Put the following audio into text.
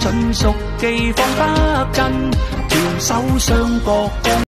纯屬技放不盡，團手相搏。